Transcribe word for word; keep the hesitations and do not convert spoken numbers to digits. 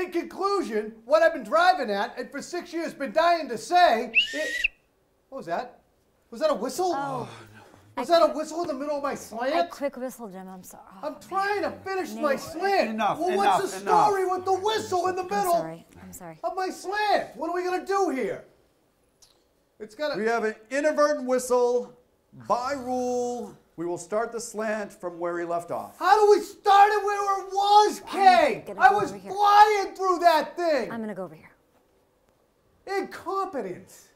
in conclusion, what I've been driving at, and for six years been dying to say, it, what was that? Was that a whistle? Oh. Was I that a whistle in the middle of my slant? I quick whistle, Jim. I'm sorry. Oh, I'm trying man. to finish No. my slant. Enough, well, enough, what's the enough. story with the whistle in the middle I'm sorry. I'm sorry. of my slant? What are we going to do here? It's got to... We have an inadvertent whistle. By rule, we will start the slant from where he left off. How do we start it where it was, Kay? gonna I go was over here. flying through that thing. I'm going to go over here. Incompetence.